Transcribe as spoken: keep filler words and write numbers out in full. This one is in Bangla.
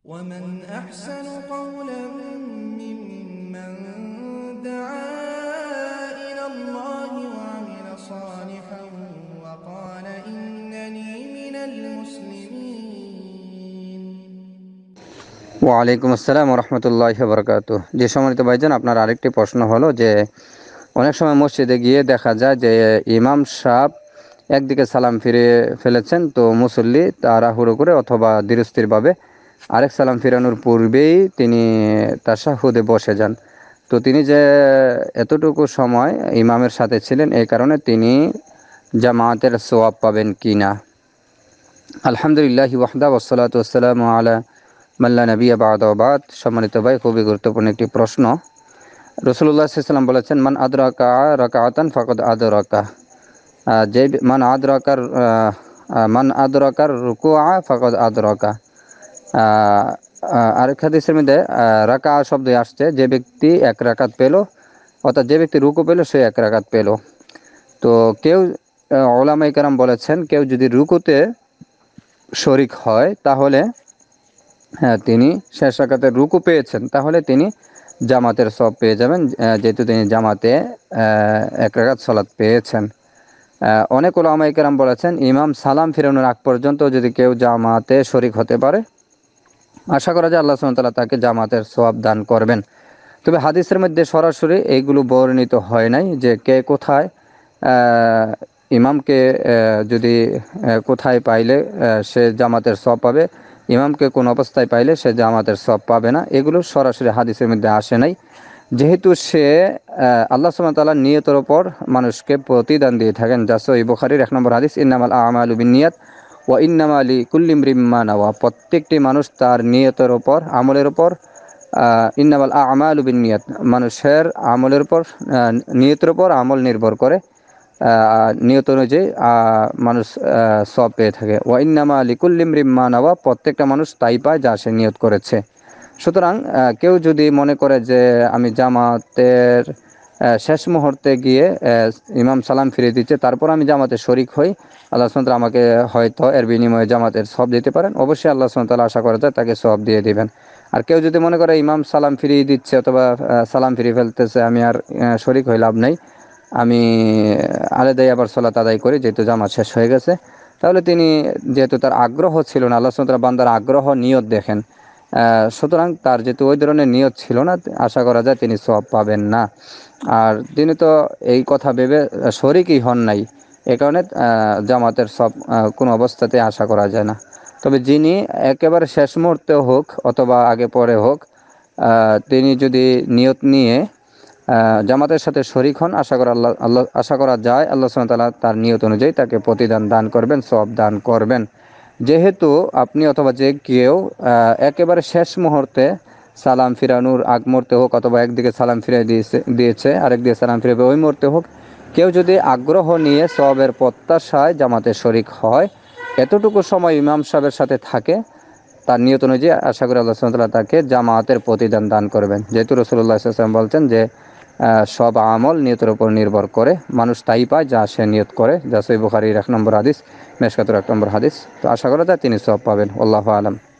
ومن أحسن قولا ممن دعا إلى الله وعمل صالحا وقال إنني من المسلمين। ওয়ালাইকুম আসসালাম রহমতুল্লাহি ওয়া বারাকাতুহু। যে সম্মানিত ভাইজান, আপনার আরেকটি প্রশ্ন হলো যে অনেক সময় মসজিদে গিয়ে দেখা যায় যে ইমাম সাহেব একদিকে সালাম ফিরে ফেলেছেন, তো মুসল্লি তাড়াহুড়ো করে অথবা ধীরস্থিরভাবে আরেক সালাম ফিরানোর পূর্বেই তিনি তাশাহুদে বসে যান। তো তিনি যে এতটুকু সময় ইমামের সাথে ছিলেন, এই কারণে তিনি জামাতের সওয়াব পাবেন কি না? আলহামদুলিল্লাহি ওয়াহদা ওয়াসসালাতু ওয়াসসালামু আলা মাল্লা নবিয়া বা'দা ওয়া বা'দ। সম্মানিত ভাই, খুবই গুরুত্বপূর্ণ একটি প্রশ্ন। রাসূলুল্লাহ সাল্লাল্লাহু আলাইহি ওয়াসাল্লাম বলেছেন, মান আদরাকা রাকাআতান ফাকাদ আদরাকা। যে মান আদরাকার মান আদরাকার রুকুআ ফাকাদ আদরাকা। আরেক হাদিসের মধ্যে রাকা শব্দ আসছে, যে ব্যক্তি এক রাকাত পেল, অর্থাৎ যে ব্যক্তি রুকু পেল সে এক রাকাত পেল। তো কেউ উলামায়ে কেরাম বলেছেন, কেউ যদি রুকুতে শরিক হয় তাহলে হ্যাঁ তিনি শেষ রাকাতে রুকু পেয়েছেন, তাহলে তিনি জামাতের সওয়াব পেয়ে যাবেন, যেহেতু তিনি জামাতে এক রাকাত সালাত পেয়েছেন। অনেক উলামায়ে কেরাম বলেছেন, ইমাম সালাম ফিরানোর আগ পর্যন্ত যদি কেউ জামাতে শরিক হতে পারে, আশা করা যায় আল্লাহ সুবহানাহু ওয়া তাআলা তাকে জামাতের সওয়াব দান করবেন। তবে হাদিসের মধ্যে সরাসরি এইগুলো বর্ণিত হয় নাই যে কে কোথায় ইমামকে যদি কোথায় পাইলে সে জামাতের সওয়াব পাবে, ইমামকে কোন অবস্থায় পাইলে সে জামাতের সওয়াব পাবে না, এগুলো সরাসরি হাদিসের মধ্যে আসে নাই। যেহেতু সে আল্লাহ সুবহানাহু ওয়া তাআলার নিয়তের ওপর মানুষকে প্রতিদান দিয়ে থাকেন, যা সহিহ বুখারীর এক নম্বর হাদিস, ইন্নামাল আমালু বিন্নিয়াত ওয়া ইন্নামা লিকুল্লি ইমরিম মা নাওয়া। প্রত্যেকটি মানুষ তার নিয়তের ওপর, আমলের ওপর, ইন্নামাল আমালু বিন্নিয়াত, মানুষের আমলের উপর, নিয়তের উপর আমল নির্ভর করে, নিয়ত অনুযায়ী মানুষ সওয়াব পেয়ে থাকে। ওয়া ইন্নামা লিকুল্লি ইমরিম মা নাওয়া, প্রত্যেকটা মানুষ তাই পায় যা সে নিয়ত করেছে। সুতরাং কেউ যদি মনে করে যে আমি জামাতের শেষ মুহূর্তে গিয়ে ইমাম সালাম ফিরিয়ে দিচ্ছে, তারপর আমি জামাতে শরিক হই, আল্লাহ সুবহানাহু ওয়া তাআলা আমাকে হয়তো এর বিনিময়ে জামাতের সওয়াব দিতে পারেন। অবশ্যই আল্লাহ সুবহানাহু ওয়া তাআলা আশা করা যায় তাকে সওয়াব দিয়ে দিবেন। আর কেউ যদি মনে করে ইমাম সালাম ফিরিয়ে দিচ্ছে অথবা সালাম ফিরিয়ে ফেলতেছে, আমি আর শরিক হই, লাভ নেই, আমি আলাদাই আবার সালাত আদায় করি যেহেতু জামাত শেষ হয়ে গেছে, তাহলে তিনি, যেহেতু তার আগ্রহ ছিল না, আল্লাহ সুবহানাহু ওয়া তাআলা বান্দার আগ্রহ নিয়ত দেখেন, সুতরাং তার যেহেতু ওই ধরনের নিয়ত ছিল না, আশা করা যায় তিনি সওয়াব পাবেন না। আর তিনি তো এই কথা ভেবে শরিকই হন নাই, এ কারণে জামাতের সব কোনো অবস্থাতে আশা করা যায় না। তবে যিনি একেবারে শেষ মুহূর্তে হোক অথবা আগে পরে হোক, তিনি যদি নিয়ত নিয়ে জামাতের সাথে শরিক হন, আশা করা আল্লাহ আল্লাহ আশা করা যায় আল্লাহ সুবহানাহু ওয়া তাআলা তার নিয়ত অনুযায়ী তাকে প্রতিদান দান করবেন, সওয়াব দান করবেন। যেহেতু আপনি অথবা যে কেউ একেবারে শেষ মুহূর্তে সালাম ফিরানোর আগ মুহূর্তে হোক, অথবা একদিকে সালাম ফিরিয়ে দিয়েছে দিয়েছে আরেকদিকে সালাম ফিরাবে ওই মুহূর্তে হোক, কেউ যদি আগ্রহ নিয়ে সওয়াবের প্রত্যাশায় জামাতে শরিক হয়, এতটুকু সময় ইমাম সাহেবের সাথে থাকে, তার নিয়ত অনুযায়ী আশা করি আল্লাহ সুবহানাহু ওয়া তাআলা তাকে জামাতের প্রতিদান দান করবেন। যেহেতু রাসূলুল্লাহ সাল্লাল্লাহু আলাইহি ওয়াসাল্লাম বলছেন যে সব আমল নিয়তের উপর নির্ভর করে, মানুষ তাই পায় যা সে নিয়ত করে, যা সহিহ বুখারীর এক নম্বর হাদিস, মেশকাতুর এক নম্বর হাদিস। তো আশা করা যায় তিনি সওয়াব পাবেন। আল্লাহু আলাম।